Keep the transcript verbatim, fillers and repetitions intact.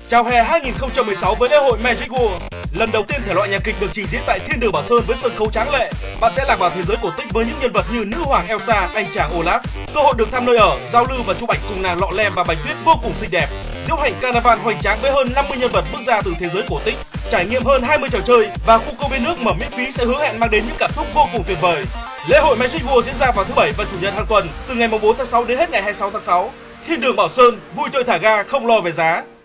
Chào hè hai nghìn không trăm mười sáu với lễ hội Magic World. Lần đầu tiên thể loại nhạc kịch được trình diễn tại Thiên Đường Bảo Sơn với sân khấu tráng lệ. Bạn sẽ lạc vào thế giới cổ tích với những nhân vật như nữ hoàng Elsa, anh chàng Olaf. Cơ hội được thăm nơi ở, giao lưu và chụp ảnh cùng nàng Lọ Lem và Bạch Tuyết vô cùng xinh đẹp. Diễu hành Carnival hoành tráng với hơn năm mươi nhân vật bước ra từ thế giới cổ tích. Trải nghiệm hơn hai mươi trò chơi và khu công viên nước mở miễn phí sẽ hứa hẹn mang đến những cảm xúc vô cùng tuyệt vời. Lễ hội Magic World diễn ra vào thứ Bảy và Chủ nhật hàng tuần từ ngày bốn tháng sáu đến hết ngày hai mươi sáu tháng sáu. Thiên Đường Bảo Sơn, vui chơi thả ga không lo về giá.